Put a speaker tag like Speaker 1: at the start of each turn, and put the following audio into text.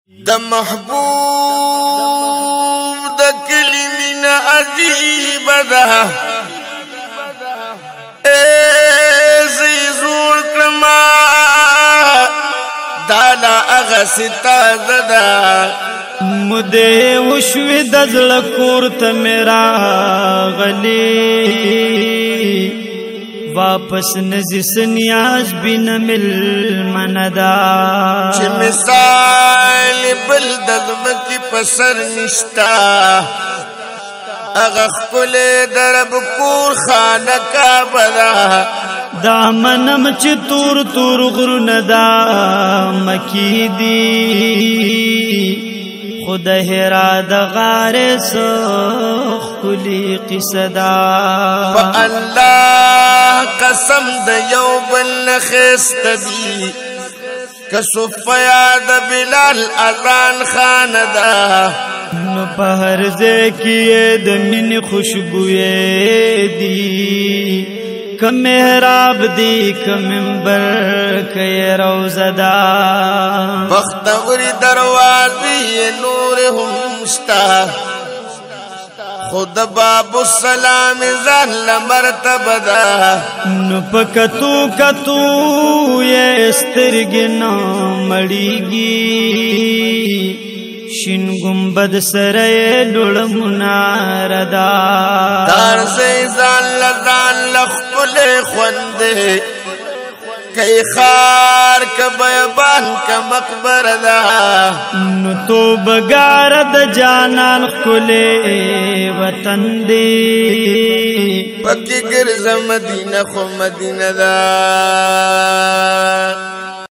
Speaker 1: د محبوب د کلمین عجیب ده زی زور کرما دالا اغسطا زده
Speaker 2: مده وشوی دزل کورت میرا غلی واپس نزی سنیاز بین مل مندا
Speaker 1: چه مثال بل دزمکی پسر نشتا اغخ کل درب کور خانکا بدا
Speaker 2: دامنم چه تور تور غرون دا مکی دی خود هرا د غار سخ کلی قصدا
Speaker 1: با اللہ قسم د یو بل نخست دی کسوفیا د بلال اذان خان دا
Speaker 2: نو پہر زیکیے د من خوشبوئے دی کم محراب دی کم منبر کئی روزدا
Speaker 1: بختوری دروازی نور ہمشتا خود باب السلام زن لمرتب دا
Speaker 2: نو پکتو کتو یہ استرگنا مڑیگی شین گنبد سرے لڑ مناردا
Speaker 1: دار سے زان لزان لخل خوندے کئی خار کا بیبان کا مقبر دا
Speaker 2: نو تو بگارد جانان خلے وطن دے
Speaker 1: پکی گرز مدینہ خو مدینہ دا